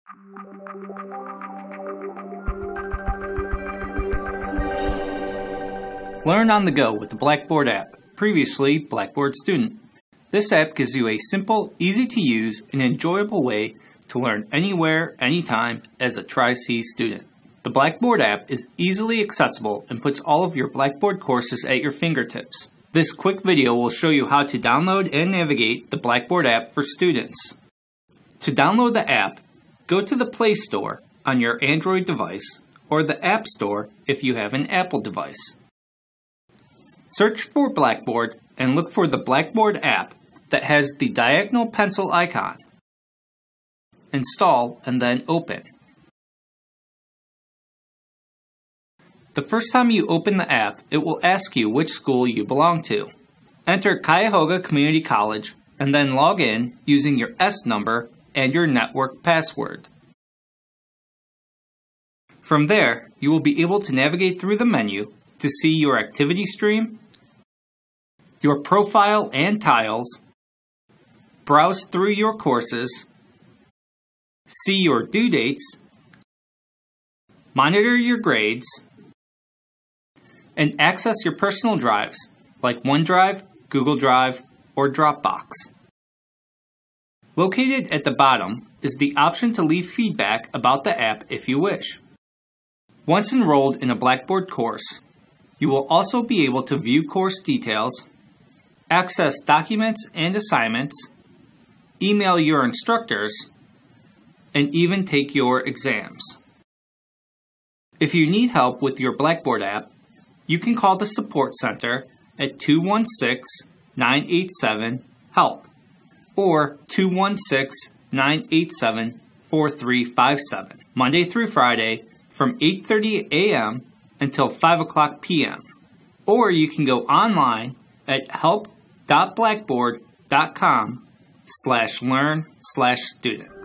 Learn on the go with the Blackboard app, previously Blackboard Student. This app gives you a simple, easy to use, and enjoyable way to learn anywhere, anytime as a Tri-C student. The Blackboard app is easily accessible and puts all of your Blackboard courses at your fingertips. This quick video will show you how to download and navigate the Blackboard app for students. To download the app, go to the Play Store on your Android device or the App Store if you have an Apple device. Search for Blackboard and look for the Blackboard app that has the diagonal pencil icon. Install and then open. The first time you open the app, it will ask you which school you belong to. Enter Cuyahoga Community College and then log in using your S number and your network password. From there, you will be able to navigate through the menu to see your activity stream, your profile and tiles, browse through your courses, see your due dates, monitor your grades, and access your personal drives like OneDrive, Google Drive, or Dropbox. Located at the bottom is the option to leave feedback about the app if you wish. Once enrolled in a Blackboard course, you will also be able to view course details, access documents and assignments, email your instructors, and even take your exams. If you need help with your Blackboard app, you can call the Support Center at 216-987-HELP or 216-987-4357, Monday through Friday from 8:30 a.m. until 5 o'clock p.m. Or you can go online at help.blackboard.com/learn/student.